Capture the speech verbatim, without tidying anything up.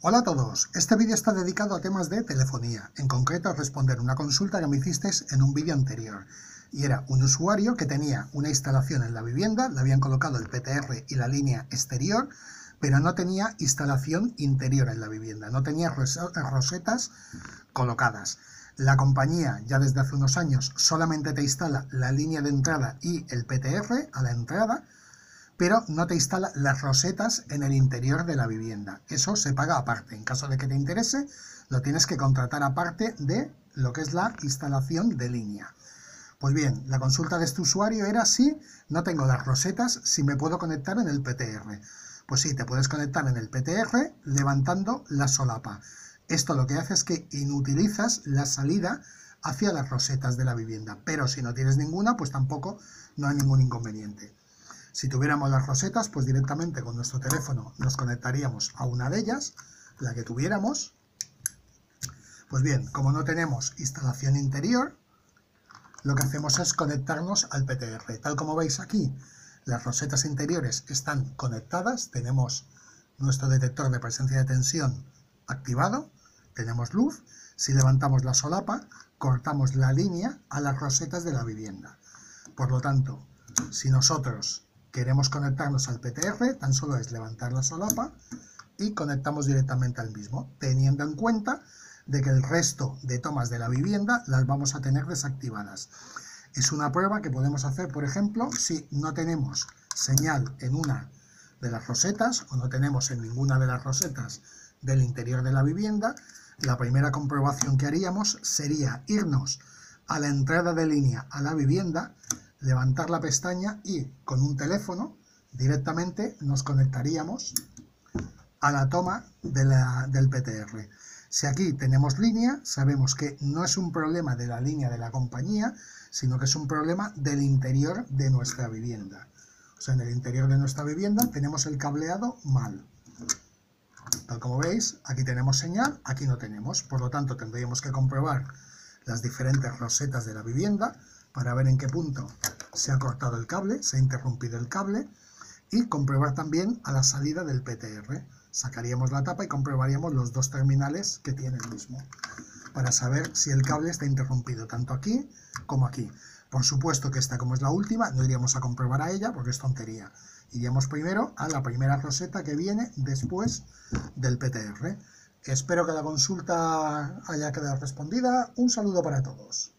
Hola a todos, este vídeo está dedicado a temas de telefonía, en concreto a responder una consulta que me hicisteis en un vídeo anterior. Y era un usuario que tenía una instalación en la vivienda, le habían colocado el P T R y la línea exterior, pero no tenía instalación interior en la vivienda, no tenía rosetas colocadas. La compañía ya desde hace unos años solamente te instala la línea de entrada y el P T R a la entrada, pero no te instala las rosetas en el interior de la vivienda. Eso se paga aparte. En caso de que te interese, lo tienes que contratar aparte de lo que es la instalación de línea. Pues bien, la consulta de este usuario era si no tengo las rosetas, si me puedo conectar en el P T R. Pues sí, te puedes conectar en el P T R levantando la solapa. Esto lo que hace es que inutilizas la salida hacia las rosetas de la vivienda, pero si no tienes ninguna, pues tampoco no hay ningún inconveniente. Si tuviéramos las rosetas, pues directamente con nuestro teléfono nos conectaríamos a una de ellas, la que tuviéramos. Pues bien, como no tenemos instalación interior, lo que hacemos es conectarnos al P T R. Tal como veis aquí, las rosetas interiores están conectadas, tenemos nuestro detector de presencia de tensión activado, tenemos luz. Si levantamos la solapa, cortamos la línea a las rosetas de la vivienda. Por lo tanto, si nosotros queremos conectarnos al P T R, tan solo es levantar la solapa y conectamos directamente al mismo, teniendo en cuenta de que el resto de tomas de la vivienda las vamos a tener desactivadas. Es una prueba que podemos hacer, por ejemplo, si no tenemos señal en una de las rosetas o no tenemos en ninguna de las rosetas del interior de la vivienda. La primera comprobación que haríamos sería irnos a la entrada de línea a la vivienda, levantar la pestaña y con un teléfono directamente nos conectaríamos a la toma de la, del P T R. Si aquí tenemos línea, sabemos que no es un problema de la línea de la compañía, sino que es un problema del interior de nuestra vivienda. O sea, en el interior de nuestra vivienda tenemos el cableado mal. Tal como veis, aquí tenemos señal, aquí no tenemos. Por lo tanto, tendríamos que comprobar las diferentes rosetas de la vivienda para ver en qué punto se ha cortado el cable, se ha interrumpido el cable, y comprobar también a la salida del P T R. Sacaríamos la tapa y comprobaríamos los dos terminales que tiene el mismo, para saber si el cable está interrumpido, tanto aquí como aquí. Por supuesto que esta, como es la última, no iríamos a comprobar a ella porque es tontería. Iríamos primero a la primera roseta que viene después del P T R. Espero que la consulta haya quedado respondida. Un saludo para todos.